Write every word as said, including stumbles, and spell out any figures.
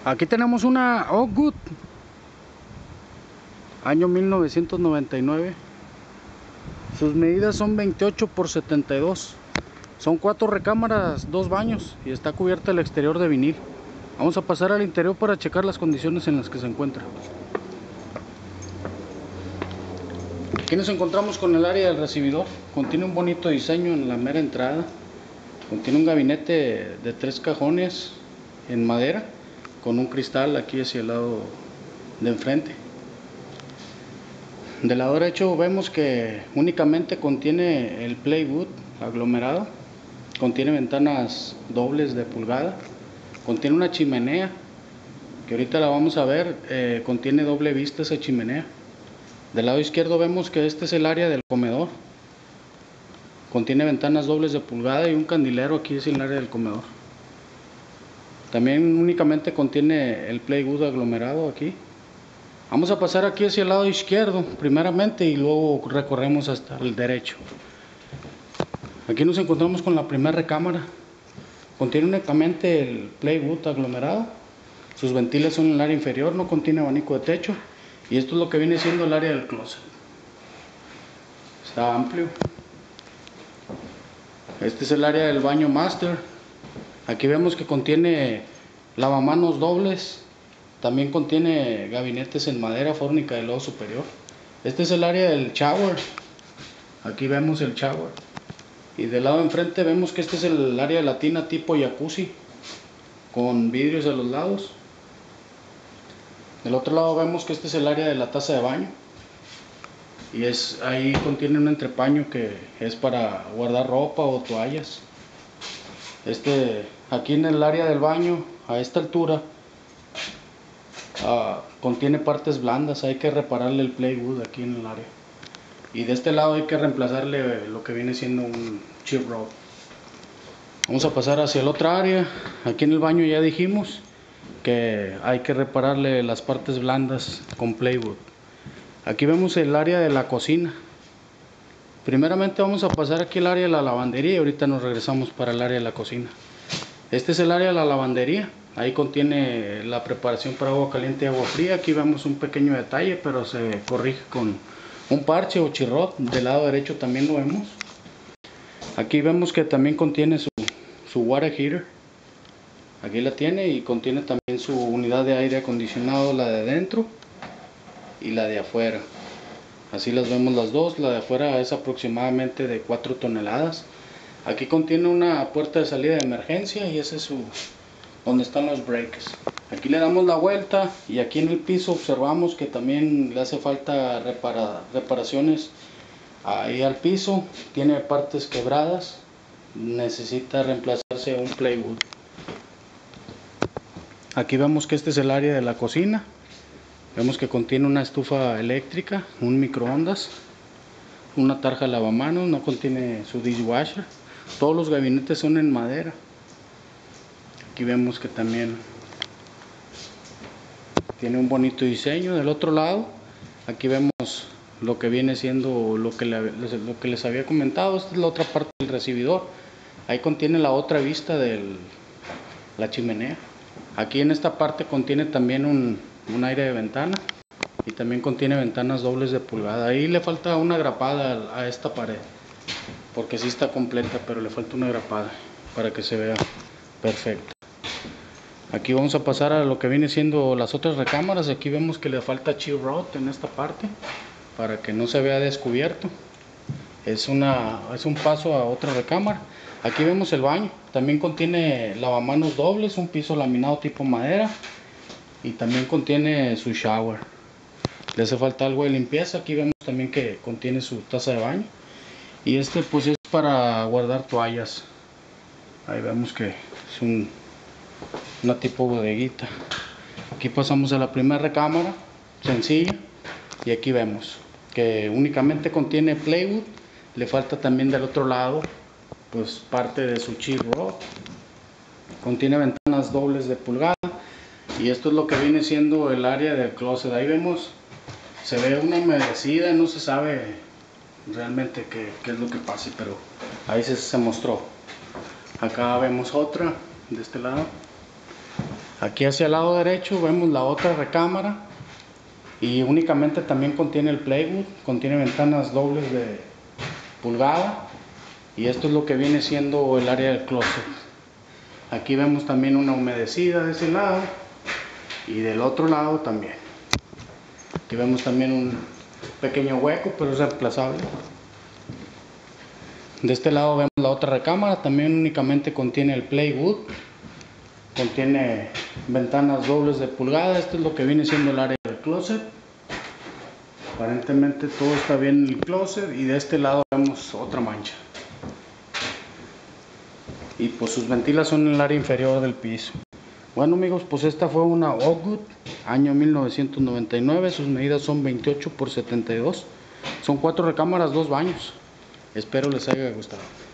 Aquí tenemos una Oakwood, año mil novecientos noventa y nueve. Sus medidas son veintiocho por setenta y dos. Son cuatro recámaras, dos baños y está cubierta el exterior de vinil. Vamos a pasar al interior para checar las condiciones en las que se encuentra. Aquí nos encontramos con el área del recibidor. Contiene un bonito diseño en la mera entrada. Contiene un gabinete de tres cajones en madera con un cristal aquí hacia el lado de enfrente. Del lado derecho vemos que únicamente contiene el plywood aglomerado. Contiene ventanas dobles de pulgada. Contiene una chimenea que ahorita la vamos a ver. Eh, contiene doble vista esa chimenea. Del lado izquierdo vemos que este es el área del comedor. Contiene ventanas dobles de pulgada y un candilero. Aquí es el área del comedor. También únicamente contiene el plywood aglomerado aquí. Vamos a pasar aquí hacia el lado izquierdo primeramente y luego recorremos hasta el derecho. Aquí nos encontramos con la primera recámara. Contiene únicamente el plywood aglomerado. Sus ventilas son en el área inferior, no contiene abanico de techo. Y esto es lo que viene siendo el área del closet. Está amplio. Este es el área del baño master. Aquí vemos que contiene lavamanos dobles. También contiene gabinetes en madera fórnica del lado superior. Este es el área del shower. Aquí vemos el shower. Y del lado enfrente vemos que este es el área de la tina tipo jacuzzi, con vidrios a los lados. Del otro lado vemos que este es el área de la taza de baño. Y es, ahí contiene un entrepaño que es para guardar ropa o toallas. Este, aquí en el área del baño, a esta altura, uh, contiene partes blandas. Hay que repararle el plywood aquí en el área. Y de este lado hay que reemplazarle lo que viene siendo un chip rod. Vamos a pasar hacia el otra área. Aquí en el baño ya dijimos que hay que repararle las partes blandas con plywood. Aquí vemos el área de la cocina. Primeramente vamos a pasar aquí el área de la lavandería y ahorita nos regresamos para el área de la cocina. Este es el área de la lavandería. Ahí contiene la preparación para agua caliente y agua fría. Aquí vemos un pequeño detalle, pero se corrige con un parche o chirrot. Del lado derecho también lo vemos. Aquí vemos que también contiene su, su water heater. Aquí la tiene y contiene también su unidad de aire acondicionado, la de dentro y la de afuera. Así las vemos las dos. La de afuera es aproximadamente de cuatro toneladas. Aquí contiene una puerta de salida de emergencia y ese es su donde están los breakers. Aquí le damos la vuelta y aquí en el piso observamos que también le hace falta repara, reparaciones ahí al piso. Tiene partes quebradas, necesita reemplazarse un plywood. Aquí vemos que este es el área de la cocina. Vemos que contiene una estufa eléctrica, un microondas, una tarja de lavamanos, no contiene su dishwasher. Todos los gabinetes son en madera. Aquí vemos que también tiene un bonito diseño. Del otro lado, aquí vemos lo que viene siendo lo que, le, lo que les había comentado. Esta es la otra parte del recibidor. Ahí contiene la otra vista de la chimenea. Aquí en esta parte contiene también un, un aire de ventana y también contiene ventanas dobles de pulgada. Ahí le falta una grapada a esta pared porque sí está completa, pero le falta una grapada para que se vea perfecto. Aquí vamos a pasar a lo que viene siendo las otras recámaras. Aquí vemos que le falta chip rod en esta parte para que no se vea descubierto. Es, una, es un paso a otra recámara. Aquí vemos el baño. También contiene lavamanos dobles, un piso laminado tipo madera y también contiene su shower. Le hace falta algo de limpieza. Aquí vemos también que contiene su taza de baño. Y este pues es para guardar toallas. Ahí vemos que es un, una tipo bodeguita. Aquí pasamos a la primera recámara, sencilla. Y aquí vemos que únicamente contiene plywood. Le falta también del otro lado pues parte de su chip rod. Contiene ventanas dobles de pulgada. Y esto es lo que viene siendo el área del closet. Ahí vemos, se ve una humedecida, no se sabe realmente qué, qué es lo que pase, pero ahí se, se mostró. Acá vemos otra de este lado. Aquí hacia el lado derecho vemos la otra recámara y únicamente también contiene el plywood, contiene ventanas dobles de pulgada y esto es lo que viene siendo el área del closet. Aquí vemos también una humedecida de ese lado y del otro lado también. Aquí vemos también un pequeño hueco, pero es reemplazable. De este lado vemos la otra recámara, también únicamente contiene el plywood, contiene ventanas dobles de pulgada. Esto es lo que viene siendo el área del closet. Aparentemente todo está bien en el closet y de este lado vemos otra mancha. Y pues sus ventilas son en el área inferior del piso. Bueno amigos, pues esta fue una Oakwood año mil novecientos noventa y nueve. Sus medidas son veintiocho por setenta y dos. Son cuatro recámaras, dos baños. Espero les haya gustado.